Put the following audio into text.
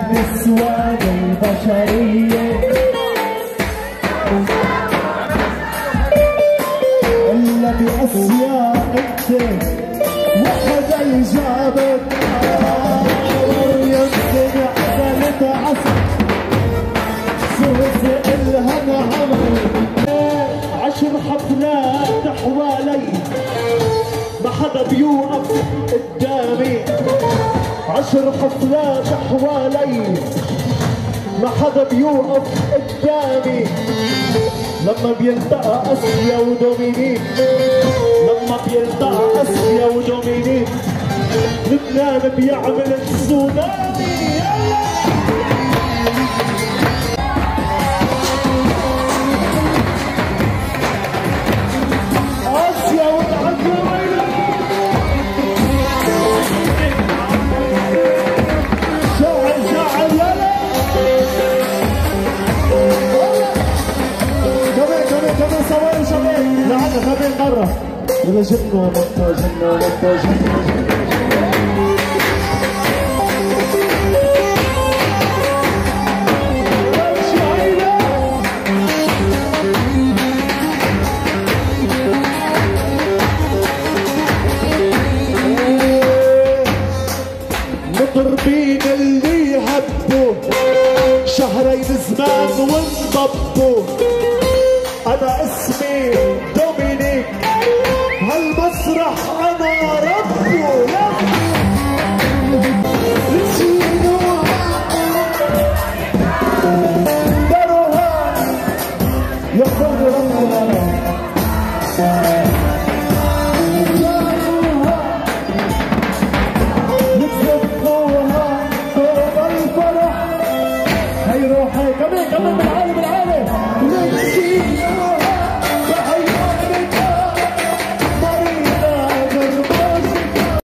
نسوان البشرية إلا بأسيا أنت وحدة الجابت مريم سمع سنة عسل سوس إلها نعمل 10 حفلات حوالي ما حدا بيوقف قدامي 10 حفلات حوالي ما حدا بيوقف قدامي لما بيلتقى اسيا ودومينيك لما بيلتقى اسيا ودومينيك لبنان بيعمل تسونامي اسيا والعزة كمان مرة إذا جنوا نطوا جنوا نطوا جنوا مضربين اللي هبوا شهرين زمان وانضبوا أنا اسمي دومينيك هالمسرح أنا ربه داروها يا خر ربنا يتزقوها فوق الفرح هي روحي كمان بالعالم